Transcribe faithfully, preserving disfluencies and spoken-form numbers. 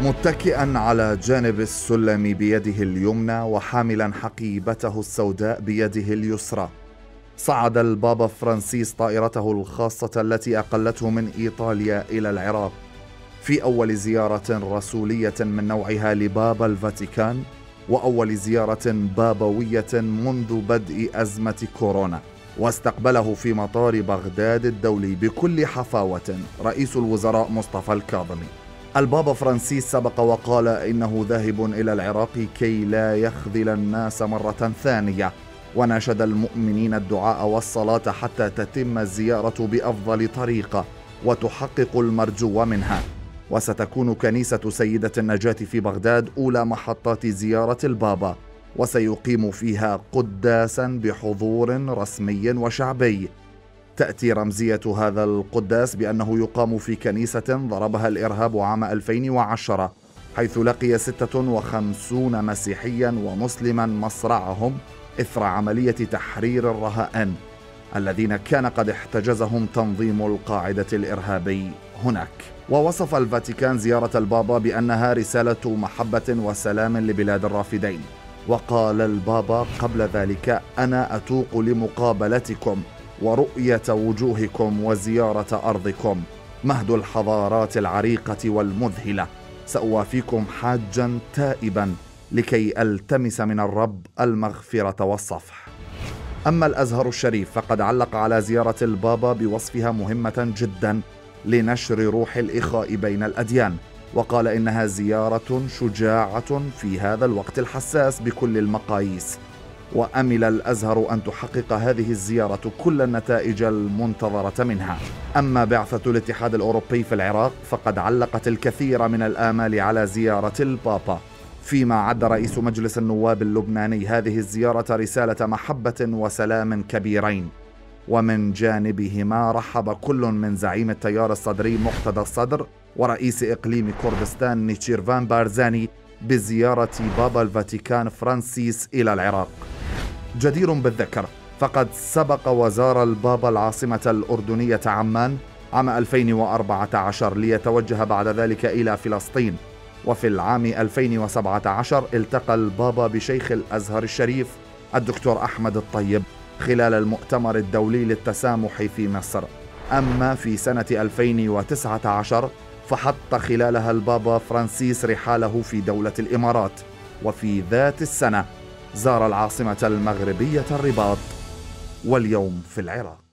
متكئا على جانب السلم بيده اليمنى وحاملا حقيبته السوداء بيده اليسرى، صعد البابا فرانسيس طائرته الخاصة التي أقلته من إيطاليا إلى العراق في أول زيارة رسولية من نوعها لبابا الفاتيكان، وأول زيارة بابوية منذ بدء أزمة كورونا. واستقبله في مطار بغداد الدولي بكل حفاوة رئيس الوزراء مصطفى الكاظمي. البابا فرانسيس سبق وقال إنه ذاهب إلى العراق كي لا يخذل الناس مرة ثانية، وناشد المؤمنين الدعاء والصلاة حتى تتم الزيارة بأفضل طريقة وتحقق المرجو منها. وستكون كنيسة سيدة النجاة في بغداد أولى محطات زيارة البابا، وسيقيم فيها قداسا بحضور رسمي وشعبي. تأتي رمزية هذا القداس بأنه يقام في كنيسة ضربها الإرهاب عام ألفين وعشرة، حيث لقي ستة وخمسين مسيحيا ومسلما مصرعهم إثر عملية تحرير الرهائن الذين كان قد احتجزهم تنظيم القاعدة الإرهابي هناك. ووصف الفاتيكان زيارة البابا بأنها رسالة محبة وسلام لبلاد الرافدين، وقال البابا قبل ذلك: أنا أتوق لمقابلتكم ورؤية وجوهكم وزيارة أرضكم، مهد الحضارات العريقة والمذهلة. سأوافيكم حاجا تائبا لكي ألتمس من الرب المغفرة والصفح. أما الأزهر الشريف فقد علق على زيارة البابا بوصفها مهمة جدا لنشر روح الإخاء بين الأديان، وقال إنها زيارة شجاعة في هذا الوقت الحساس بكل المقاييس. وأمل الأزهر أن تحقق هذه الزيارة كل النتائج المنتظرة منها. أما بعثة الاتحاد الأوروبي في العراق فقد علقت الكثير من الآمال على زيارة البابا، فيما عد رئيس مجلس النواب اللبناني هذه الزيارة رسالة محبة وسلام كبيرين. ومن جانبهما رحب كل من زعيم التيار الصدري مقتدى الصدر ورئيس إقليم كردستان نيتشيرفان بارزاني بزيارة بابا الفاتيكان فرانسيس إلى العراق. جدير بالذكر فقد سبق وزار البابا العاصمة الأردنية عمان عام ألفين وأربعة عشر ليتوجه بعد ذلك إلى فلسطين. وفي العام ألفين وسبعة عشر التقى البابا بشيخ الأزهر الشريف الدكتور أحمد الطيب خلال المؤتمر الدولي للتسامح في مصر. أما في سنة ألفين وتسعة عشر فحط خلالها البابا فرانسيس رحاله في دولة الإمارات، وفي ذات السنة زار العاصمة المغربية الرباط، واليوم في العراق.